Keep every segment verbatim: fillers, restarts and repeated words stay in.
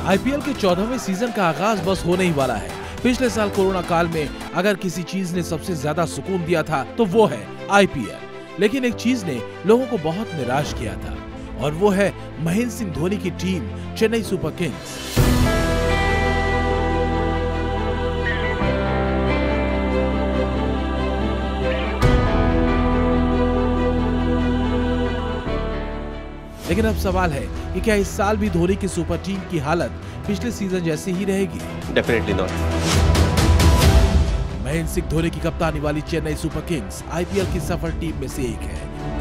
IPL के चौदहवें season का आगाज बस होने ही वाला है। पिछले साल कोरोना काल में अगर किसी चीज ने सबसे ज्यादा सुकून दिया था तो वो है आईपीएल। लेकिन एक चीज ने लोगों को बहुत निराश किया था और वो है महेंद्र सिंह धोनी की टीम चेन्नई सुपर किंग्स। लेकिन अब सवाल है कि क्या इस साल भी धोनी की सुपर टीम की हालत पिछले सीजन जैसी ही रहेगी? Definitely not. महेंद्र सिंह धोनी की कप्तानी वाली चेन्नई सुपर किंग्स आईपीएल की सफल टीम में से एक है।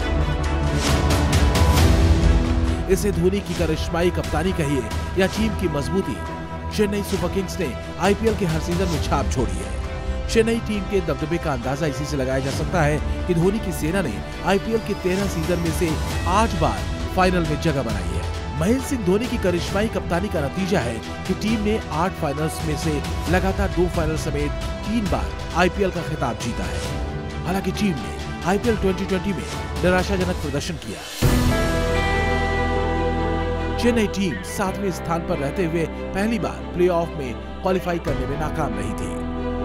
इसे धोनी की करिश्माई कप्तानी कहिए या टीम की मजबूती, चेन्नई सुपर किंग्स ने आईपीएल के हर सीजन में छाप छोड़ी है। चेन्नई टीम के दबदबे का अंदाजा इसी से लगाया जा सकता है कि धोनी की सेना ने आईपीएल के तेरह सीजन में से आठ बार फाइनल में जगह बनाई है। महेंद्र सिंह धोनी की करिश्माई कप्तानी का नतीजा है कि टीम ने आठ फाइनल्स में से लगातार दो फाइनल समेत तीन बार आईपीएल का खिताब जीता है। हालांकि टीम ने आईपीएल ट्वेंटी ट्वेंटी में निराशाजनक प्रदर्शन किया। चेन्नई टीम सातवें स्थान पर रहते हुए पहली बार प्लेऑफ में क्वालिफाई करने में नाकाम रही थी।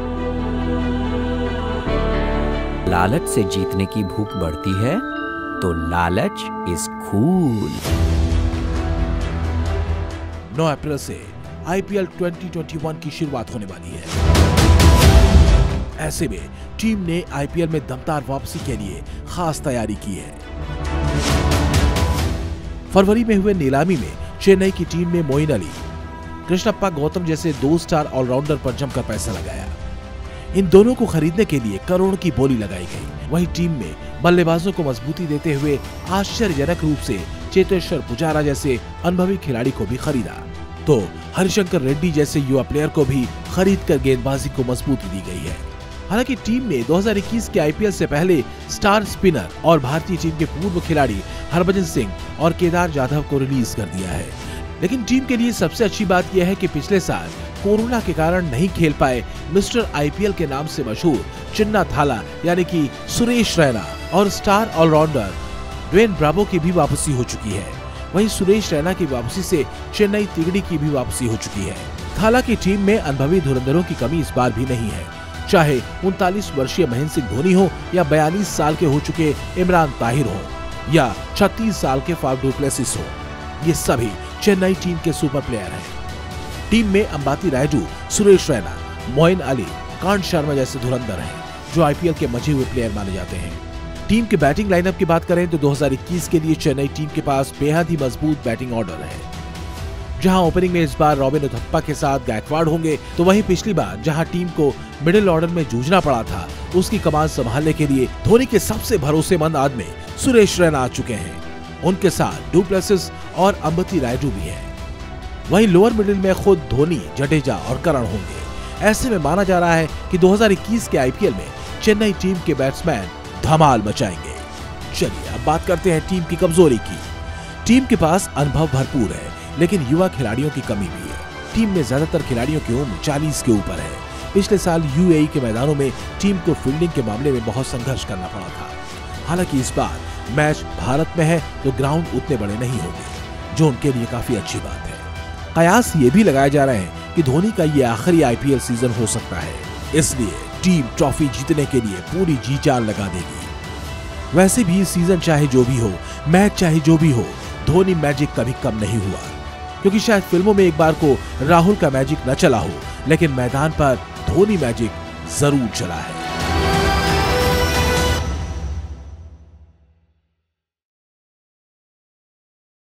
लालच से जीतने की भूख बढ़ती है तो लालच इज कूल। नौ अप्रैल से आईपीएल ट्वेंटी ट्वेंटी वन की शुरुआत होने वाली है। ऐसे में टीम ने आईपीएल में दमदार वापसी के लिए खास तैयारी की है। फरवरी में हुए नीलामी में चेन्नई की टीम ने मोइन अली, कृष्णप्पा गौतम जैसे दो स्टार ऑलराउंडर पर जमकर पैसा लगाया। इन दोनों को खरीदने के लिए करोड़ की बोली लगाई गई। वहीं टीम में बल्लेबाजों को मजबूती देते हुए आश्चर्यजनक रूप से चेतेश्वर पुजारा जैसे अनुभवी खिलाड़ी को भी खरीदा, तो हरिशंकर रेड्डी जैसे युवा प्लेयर को भी खरीद कर गेंदबाजी को मजबूती दी गई है। हालांकि टीम ने दो हज़ार इक्कीस के आईपीएल से पहले स्टार स्पिनर और भारतीय टीम के पूर्व खिलाड़ी हरभजन सिंह और केदार जाधव को रिलीज कर दिया है। लेकिन टीम के लिए सबसे अच्छी बात यह है कि पिछले साल कोरोना के कारण नहीं खेल पाए मिस्टर आईपीएल के नाम से मशहूर चिन्ना थाला यानी कि सुरेश रैना और स्टार ऑलराउंडर ड्वेन ब्रावो की भी वापसी हो चुकी है। वहीं सुरेश रैना की वापसी से चेन्नई तिगड़ी की भी वापसी हो चुकी है। थाला की टीम में अनुभवी धुरंधरों की कमी इस बार भी नहीं है, चाहे उनतालीस वर्षीय महेंद्र सिंह धोनी हो या बयालीस साल के हो चुके इमरान ताहिर हो या छत्तीस साल के फाफ डु प्लेसिस हो। ये सभी चेन्नई टीम के सुपर प्लेयर हैं। टीम में अंबाती रायडू, सुरेश रैना, मोइन अली, कांत शर्मा जैसे धुरंधर हैं जो आईपीएल के मजे हुए प्लेयर माने जाते हैं। टीम के बैटिंग लाइनअप की बात करें तो दो हज़ार इक्कीस के लिए चेन्नई टीम के पास बेहद ही मजबूत बैटिंग ऑर्डर है। जहां ओपनिंग में इस बार रॉबिन उथप्पा के साथ गायकवाड़ होंगे, तो वहीं पिछली बार जहां टीम को मिडिल ऑर्डर में जूझना पड़ा था, उसकी कमान संभालने के लिए धोनी के सबसे भरोसेमंद आदमी सुरेश रैना आ चुके हैं। उनके साथ डु प्लेसिस और अंबाती रायडू भी है। वहीं लोअर मिडिल में खुद धोनी, जडेजा और करण होंगे। ऐसे में माना जा रहा है कि दो हज़ार इक्कीस के आईपीएल में चेन्नई टीम के बैट्समैन धमाल मचाएंगे। चलिए अब बात करते हैं टीम की कमजोरी की। टीम के पास अनुभव भरपूर है, लेकिन युवा खिलाड़ियों की कमी भी है। टीम में ज्यादातर खिलाड़ियों की उम्र चालीस के ऊपर है। पिछले साल यूएई के मैदानों में टीम को फील्डिंग के मामले में बहुत संघर्ष करना पड़ा था। हालांकि इस बार मैच भारत में है तो ग्राउंड उतने बड़े नहीं होंगे, जो उनके लिए काफी अच्छी बात है। कयास ये भी लगाए जा रहे हैं कि धोनी का ये आखिरी आईपीएल सीजन हो सकता है, इसलिए टीम ट्रॉफी जीतने के लिए पूरी जी जान लगा देगी। वैसे भी सीजन चाहे जो भी हो, मैच चाहे जो भी हो, धोनी मैजिक कभी कम नहीं हुआ। क्योंकि शायद फिल्मों में एक बार को राहुल का मैजिक न चला हो, लेकिन मैदान पर धोनी मैजिक जरूर चला है।